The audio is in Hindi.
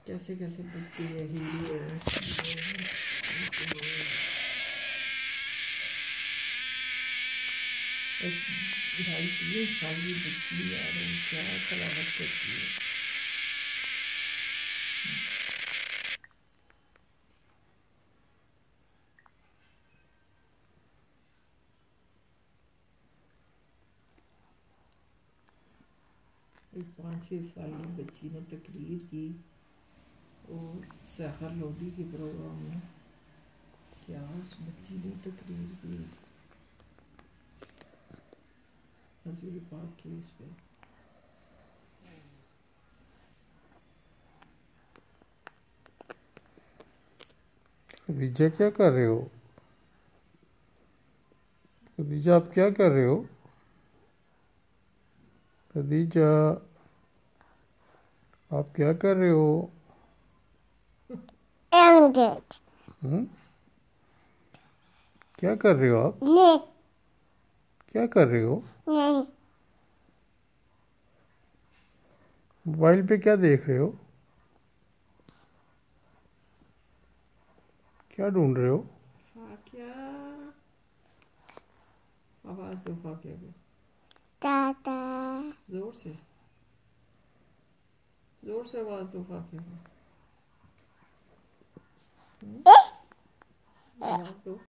कैसे कैसे बच्चे है, हीरो है। एक 2.5-3 साल की बच्ची यार, वो क्या तलावत करती है। एक 5-6 साल की बच्ची ने तकरीर की और सहर लोधी के प्रोग्राम में। क्या उस बच्ची ने तकरीर की हजूर पाक की उस पे। खदीजा क्या कर रहे हो? खदीजा आप क्या कर रहे हो? खदीजा आप क्या कर रहे हो? हम्म? क्या कर रहे हो आप? क्या कर रहे हो? मोबाइल पे क्या देख रहे हो? क्या ढूंढ रहे हो? फाकिया, आवाज दो फाकिया को। टाटा जोर से, जोर से आवाज दो फाकिया को। आवाज दो।